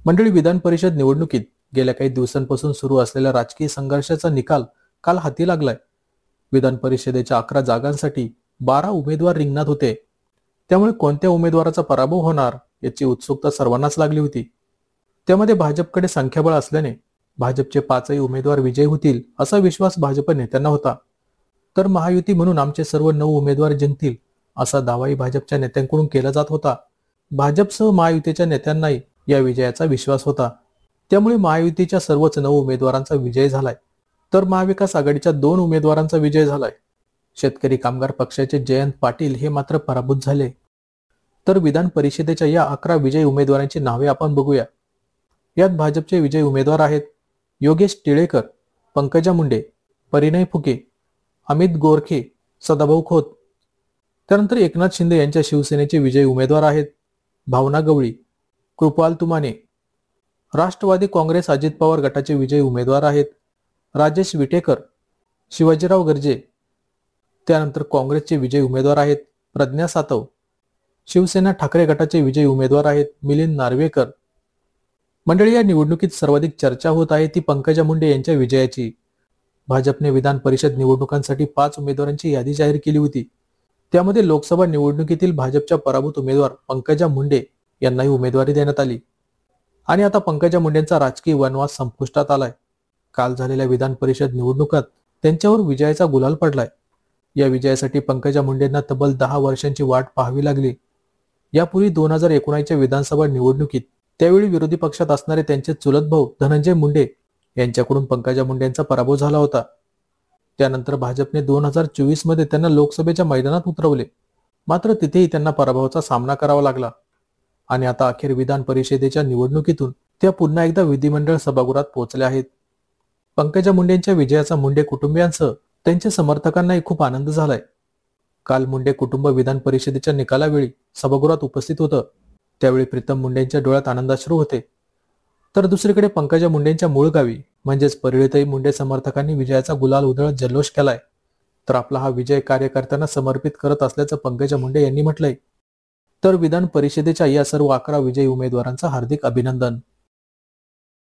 मंडळी, विधान परिषद निवडणुकीत गेल्या काही दिवसांपासून सुरू असलेल्या राजकीय संघर्षाचा निकाल काल हाती लागलाय. विधान परिषदेच्या 11 जागांसाठी 12 उमेदवार रिंगणात होते. त्यामुळे कोणत्या उमेदवाराचा पराभव होणार याची उत्सुकता सर्वांनाच लागली होती. त्यामध्ये भाजपकडे संख्याबळ असल्याने भाजपचे 5ही उमेदवार विजयी होतील असा विश्वास भाजप नेत्यांना होता. तर महायुती म्हणून आमचे सर्व 9 उमेदवार जिंकतील असा दावाही भाजपच्या नेत्यांकडून केला जात होता. भाजपसह महायुतीच्या नेत्यांनाही या विजयाचा विश्वास होता. त्यामुळे महायुतीच्या सर्वच 9 उमेदवारांचा विजय झालाय, तर महाविकास आघाडीच्या 2 उमेदवारांचा विजय झालाय. शेतकरी कामगार पक्षाचे जयंत पाटील हे मात्र पराभूत झाले. तर विधान परिषदेच्या या 11 विजयी उमेदवारांची नावे आपण बघूया. यात भाजपचे विजयी उमेदवार आहेत योगेश टिळेकर, पंकजा मुंडे, परिणय फुके, अमित गोरखे, सदाभाऊ खोत. त्यानंतर एकनाथ शिंदे यांच्या शिवसेनेचे विजयी उमेदवार आहेत भावना गवळी, कृपाल तुमाने. राष्ट्रवादी काँग्रेस अजित पवार गटाचे विजयी उमेदवार आहेत राजेश विटेकर, शिवाजीराव गर्जे. त्यानंतर काँग्रेसचे विजयी उमेदवार आहेत प्रज्ञा सातव. शिवसेना ठाकरे गटाचे विजयी उमेदवार आहेत मिलिंद नार्वेकर. मंडळी, या निवडणुकीत सर्वाधिक चर्चा होत आहे ती पंकजा मुंडे यांच्या विजयाची. भाजपने विधान परिषद निवडणुकांसाठी 5 उमेदवारांची यादी जाहीर केली होती. त्यामध्ये लोकसभा निवडणुकीतील भाजपच्या पराभूत उमेदवार पंकजा मुंडे यांनाही उमेदवारी देण्यात आली. आणि आता पंकजा मुंडेंचा राजकीय वनवास संपुष्टात आलाय. काल झालेल्या विधान परिषद निवडणुकात त्यांच्यावर विजयाचा गुलाल पडलाय. या विजयासाठी पंकजा मुंडेंना तब्बल 10 वर्षांची वाट पाहावी लागली. यापूर्वी 2019च्या विधानसभा निवडणुकीत त्यावेळी विरोधी पक्षात असणारे त्यांचे चुलत भाऊ धनंजय मुंडे यांच्याकडून पंकजा मुंडेंचा पराभव झाला होता. त्यानंतर भाजपने 2024 मध्ये त्यांना लोकसभेच्या मैदानात उतरवले, मात्र तिथेही त्यांना पराभवाचा सामना करावा लागला. आणि आता अखेर विधान परिषदेच्या निवडणुकीतून त्या पुन्हा एकदा विधिमंडळ सभागृहात पोहोचल्या आहेत. पंकजा मुंडेंच्या विजयाचा मुंडे कुटुंबियांसह त्यांच्या समर्थकांनाही खूप आनंद झालाय. काल मुंडे कुटुंब विधान परिषदेच्या निकालावेळी सभागृहात उपस्थित होतं. त्यावेळी प्रीतम मुंडेंच्या डोळ्यात आनंदाश्रू होते. तर दुसरीकडे पंकजा मुंडेंच्या मूळ गावी म्हणजेच परळीतही मुंडे समर्थकांनी विजयाचा गुलाल उधळत जल्लोष केलाय. तर आपला हा विजय कार्यकर्त्यांना समर्पित करत असल्याचं पंकजा मुंडे यांनी म्हटलंय. तर विधान परिषदेच्या या सर्व 11 विजयी उमेदवारांचं हार्दिक अभिनंदन.